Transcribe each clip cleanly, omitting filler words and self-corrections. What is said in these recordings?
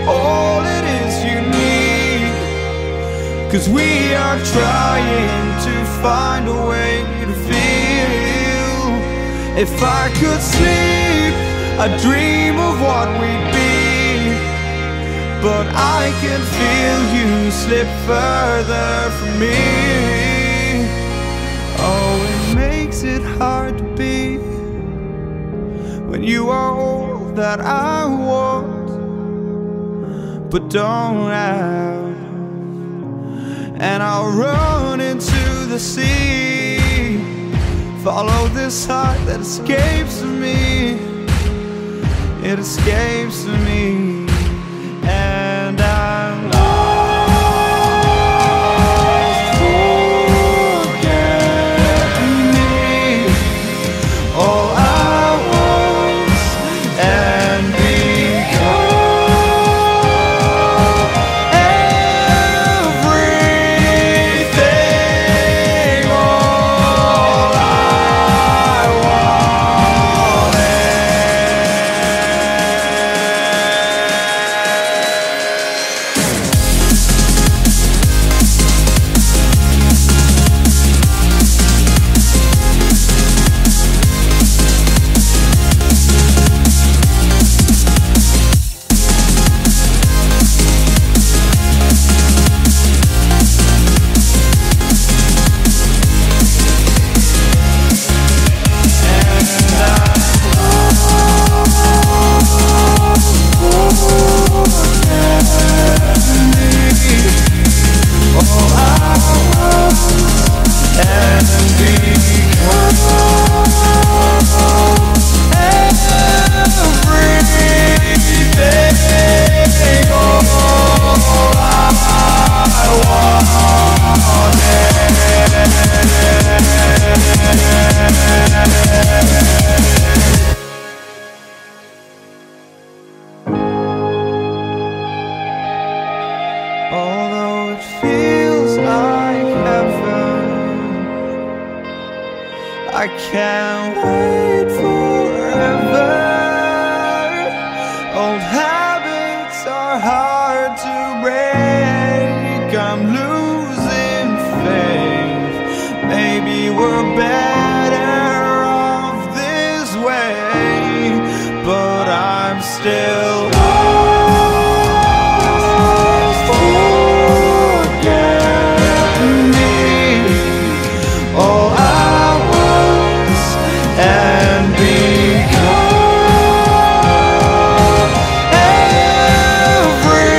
all it is you need. 'Cause we are trying to find a way to feel. If I could sleep, I'd dream of what we'd be. But I can feel you slip further from me. Oh, it makes it hard to be when you are all that I want but don't have. And I'll run into the sea, follow this heart that escapes me. It escapes me. And I'm lost. Forget me, all I was and become everything, all I wanted. Although it feels like heaven, I can't wait forever. Old habits are hard to break. I'm losing faith. Maybe we're better off this way, but I'm still everything.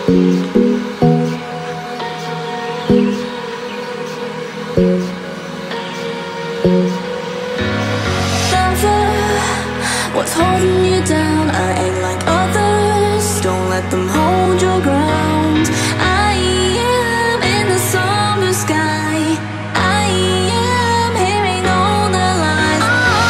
What's holding you down? I ain't like others. Don't let them hold your ground. I am in the summer sky. I am hearing all the lies.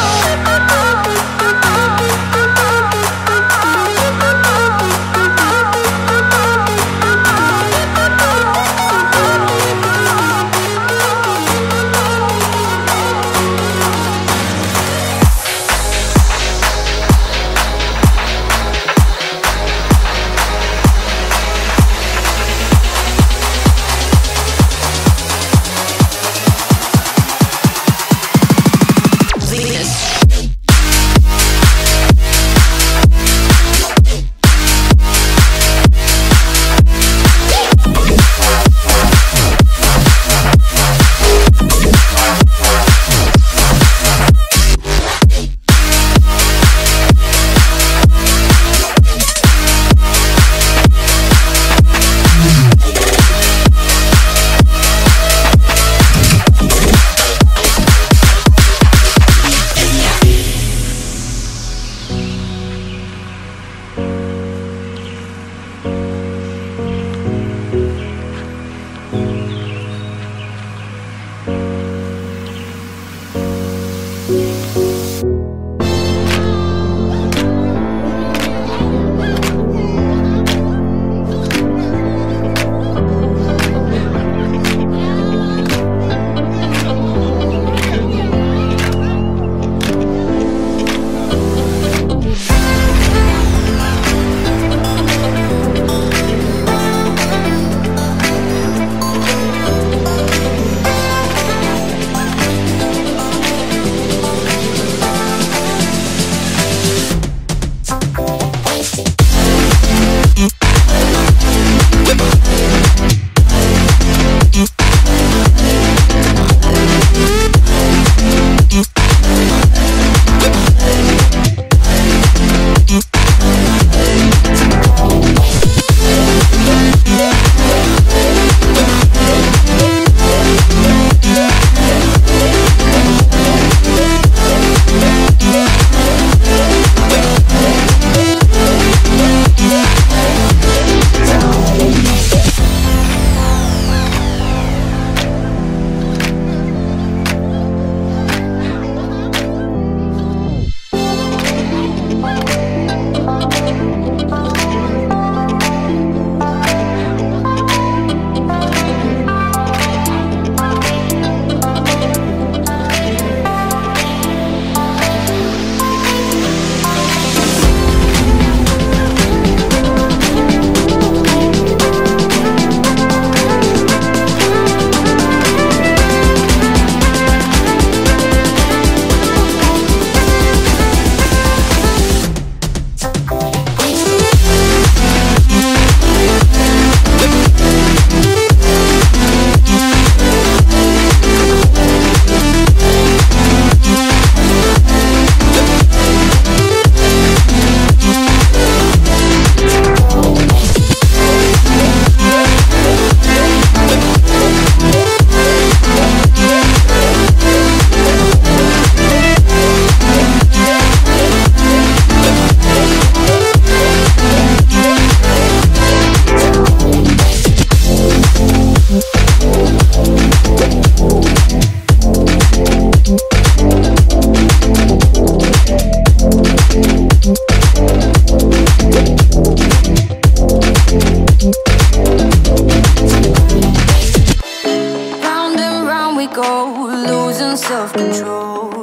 self-control.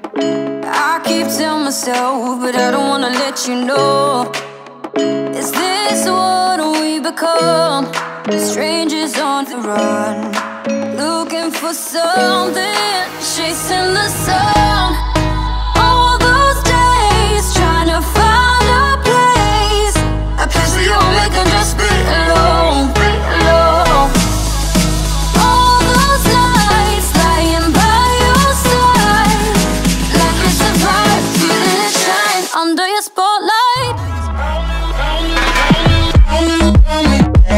I keep telling myself, but I don't wanna let you know. Is this what we become? Strangers on the run, looking for something, chasing the sun. All those days trying to find a place where you only can just be alone, be alone. All those nights lying by your side, like a surprise, feeling it shine under your spotlight.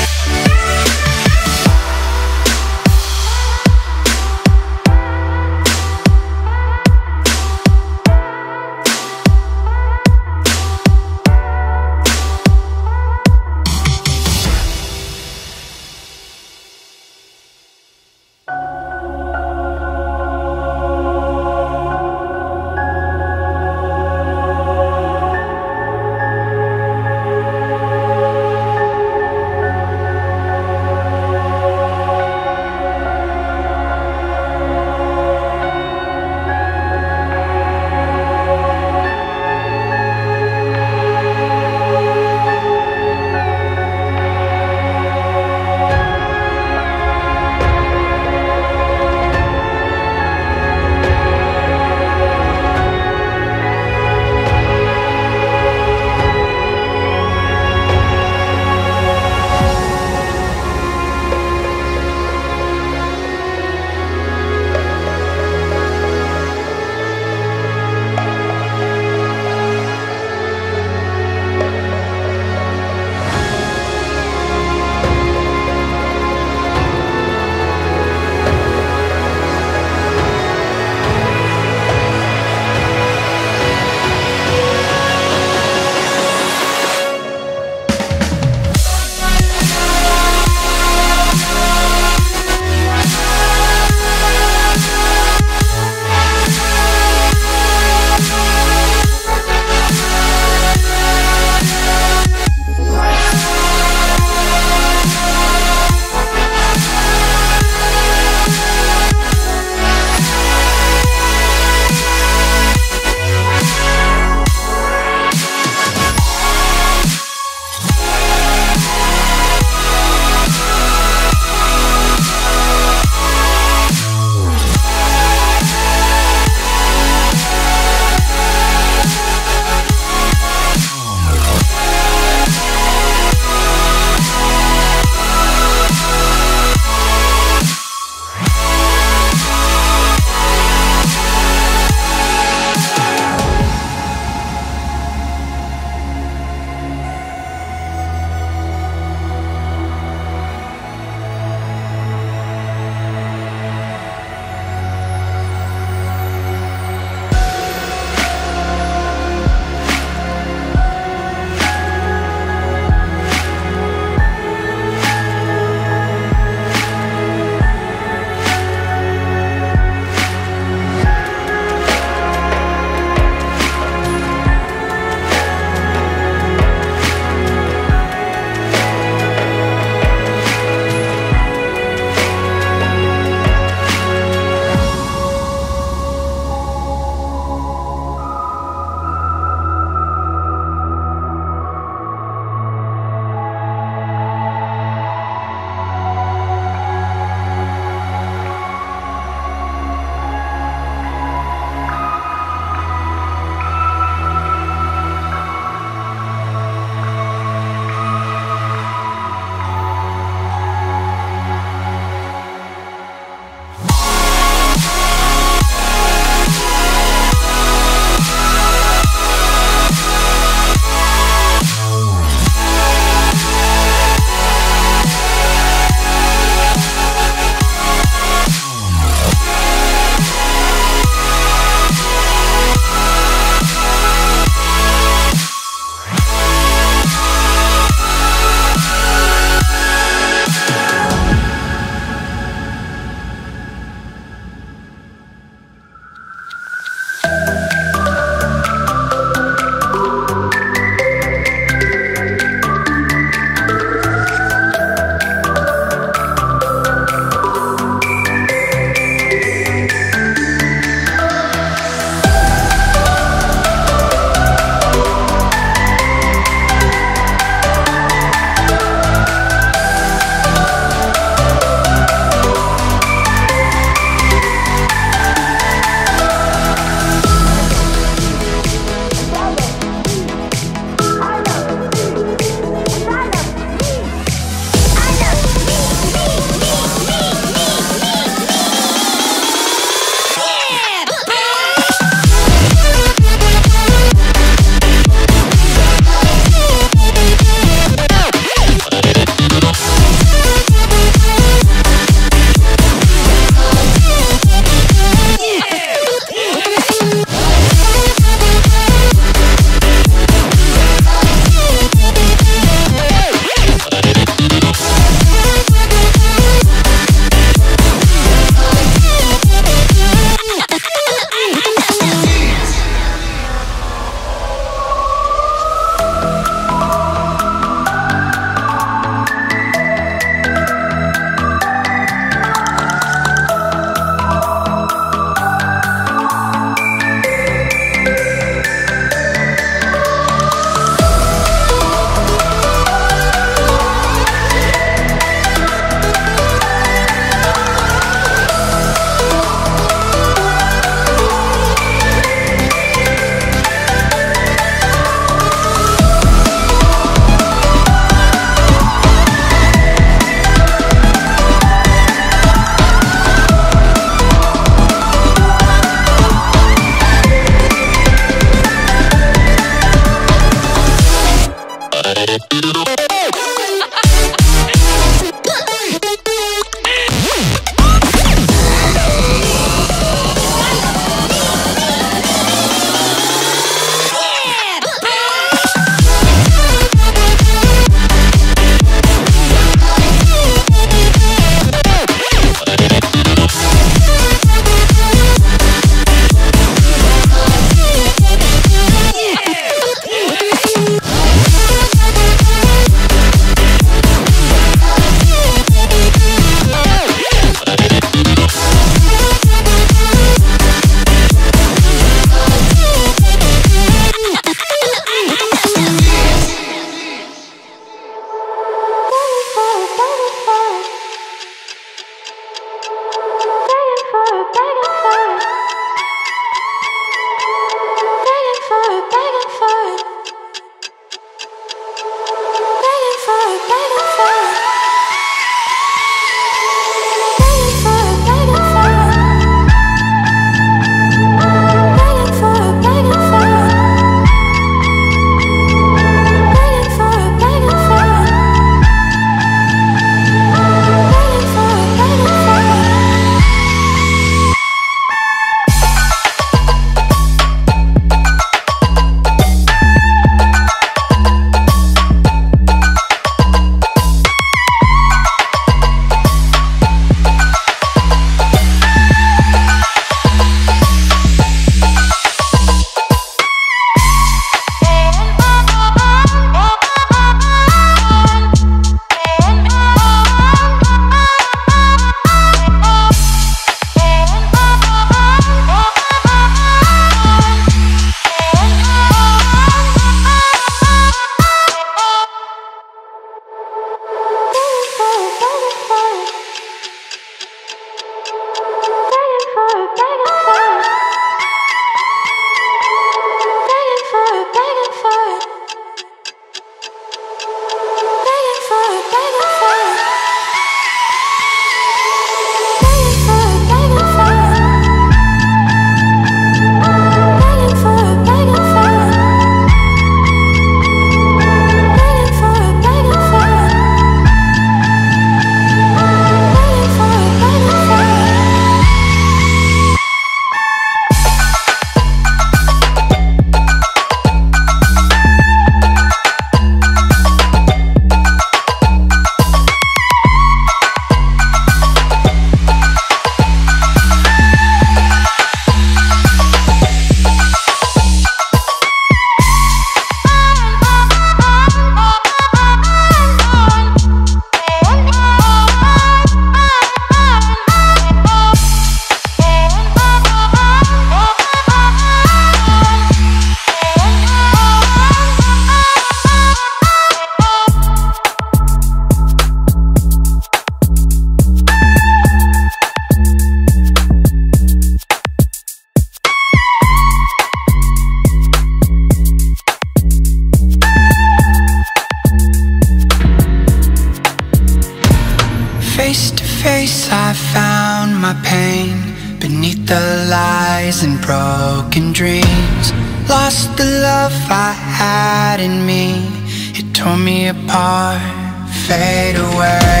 Face to face I found my pain beneath the lies and broken dreams. Lost the love I had in me, it tore me apart, fade away.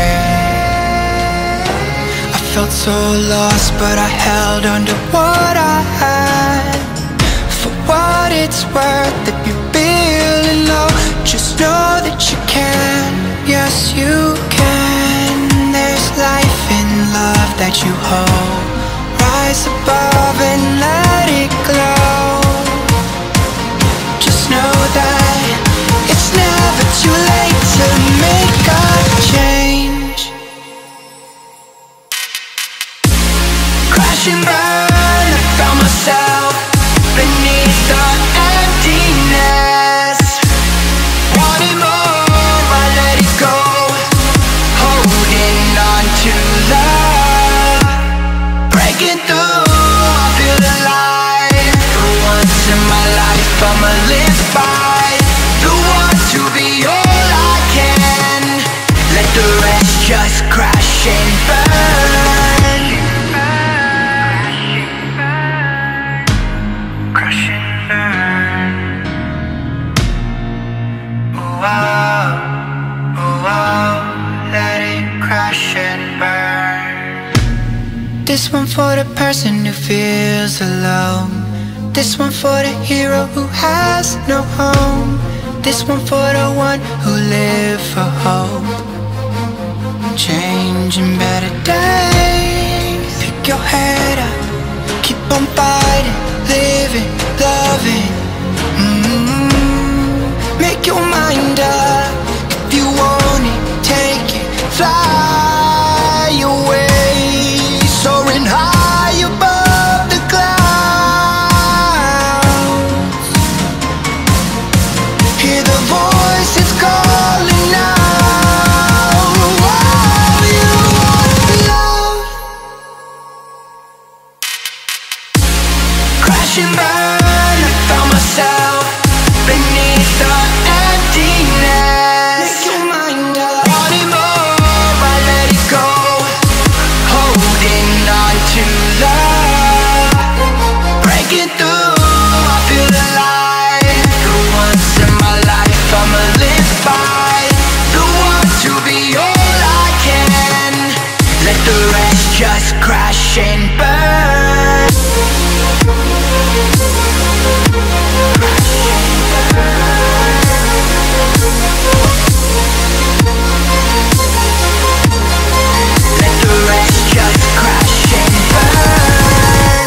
I felt so lost but I held on to what I had. For what it's worth, if you're feeling low, just know that you can, yes you can. There's life in love that you hold. Rise above and let it glow. Just know that it's never too late to make a change. Crash and burn, I found myself beneath the emptiness. Wanting more, I let it go. Holding on to love, breaking through, I feel alive. For once in my life I'ma live by the want to be all I can. Let the rest just crash and burn. Crash and burn. Oh wow, oh wow, let it crash and burn. This one for the person who feels alone. This one for the hero who has no home. This one for the one who live for hope. Changing better days. Pick your head up, keep on fighting, living, loving. Make your mind up. If you want it, take it, fly away. Soaring high above the clouds. Hear the voices calling out. Oh, you want love. Crash and burn, I found myself beneath the emptiness. Make your mind up. Wanting more, I let it go. Holding on to love, breaking through, I feel alive. For once in my life I'ma live by the want to be all I can. Let the rest just crash and burn. Crash and burn. Let the rest just crash and burn.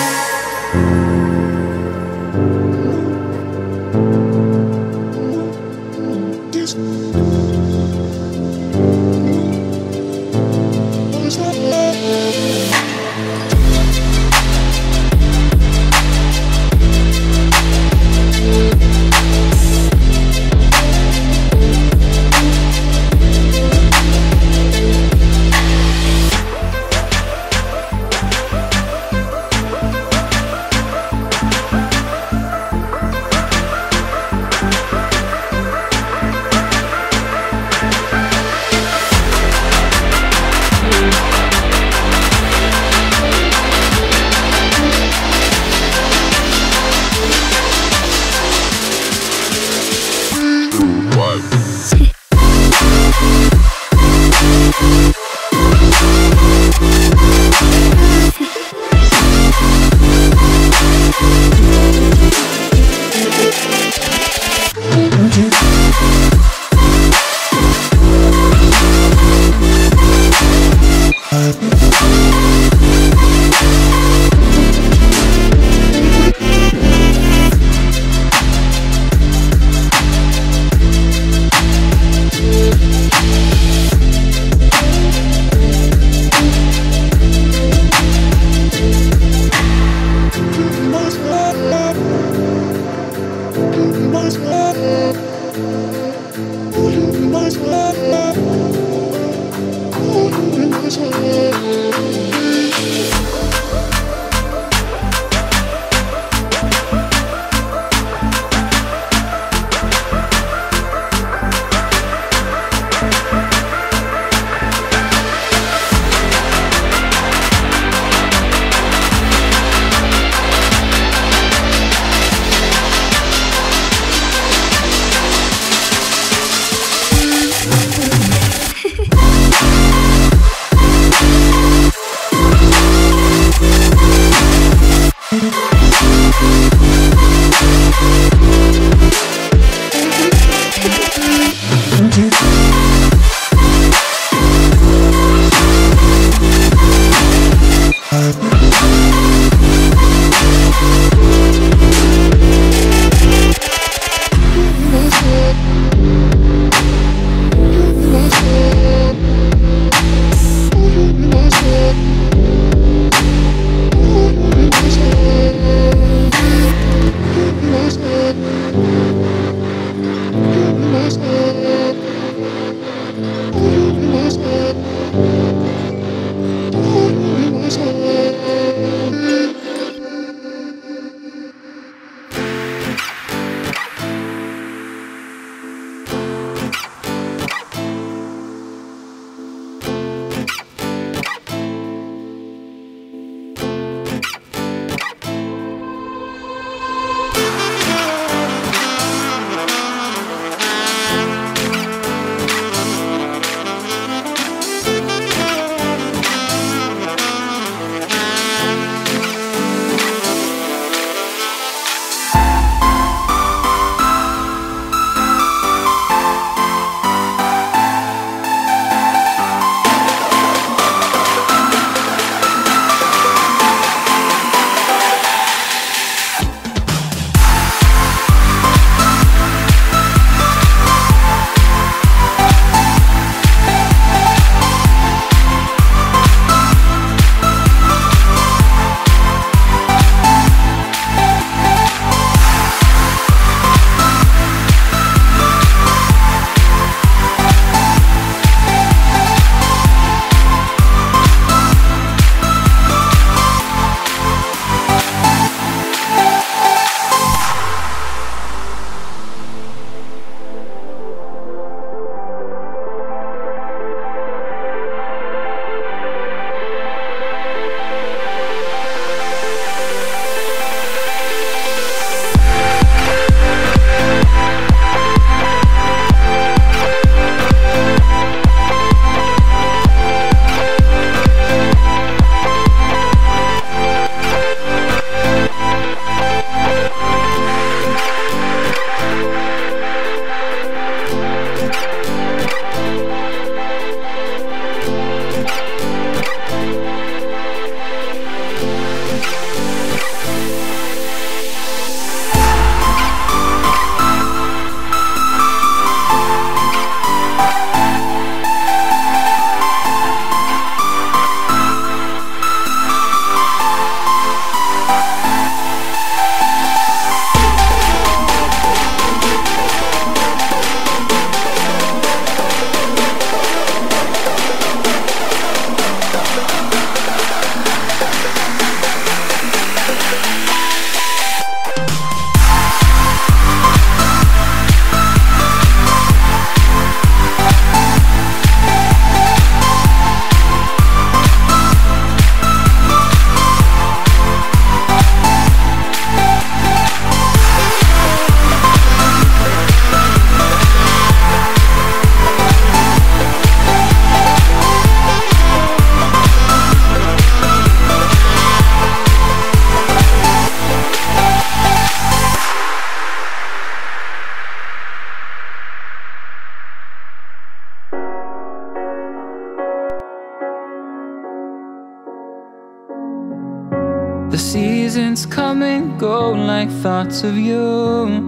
The seasons come and go like thoughts of you.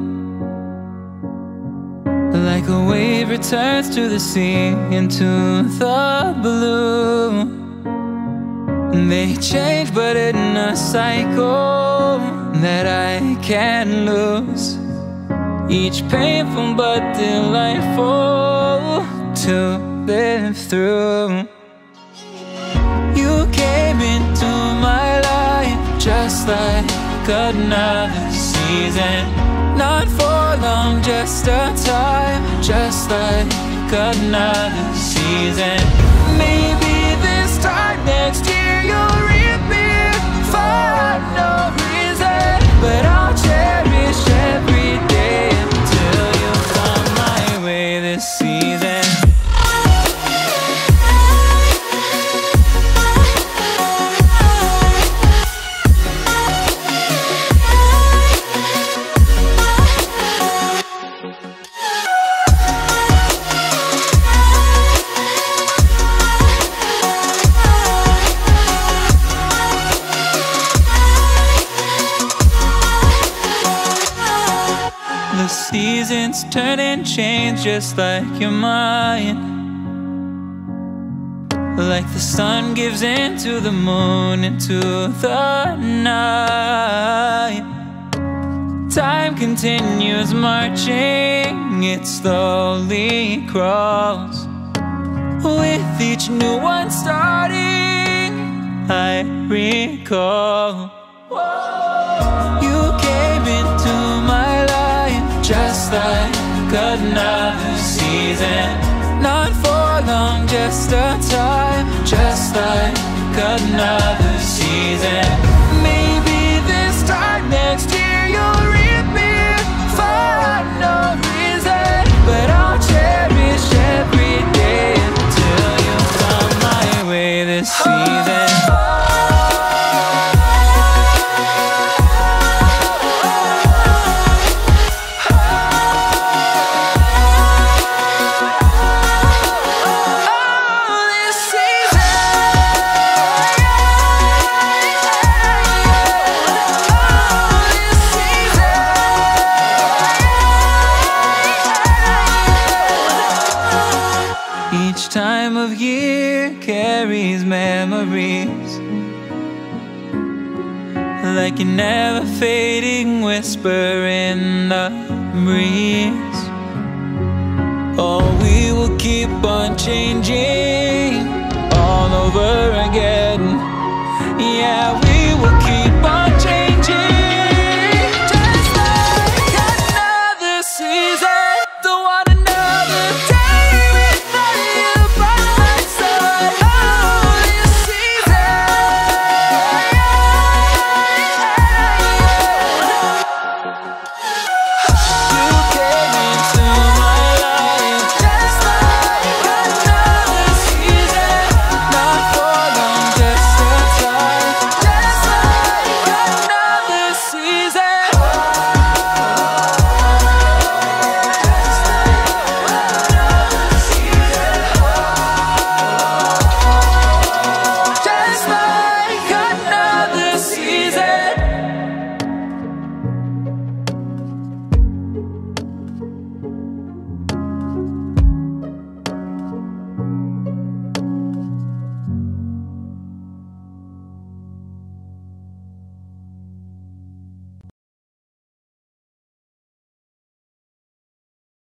Like a wave returns to the sea, into the blue. They change but in a cycle that I can't lose. Each painful but delightful to live through. You came into my life just like another season. Not for long, just a time, just like another season. Maybe this time next year you'll reappear for no reason, but I'll cherish every day until you come my way this season. The seasons turn and change just like your mind. Like the sun gives into the moon, into the night. Time continues marching, it slowly crawls. With each new one starting, I recall. You came into my life just like another season. Not for long, just a time, just like another season. Maybe this time next year you'll reappear for no reason, but I'll cherish every day until you come my way this season. Each time of year carries memories, like a never fading whisper in the breeze. Oh, we will keep on changing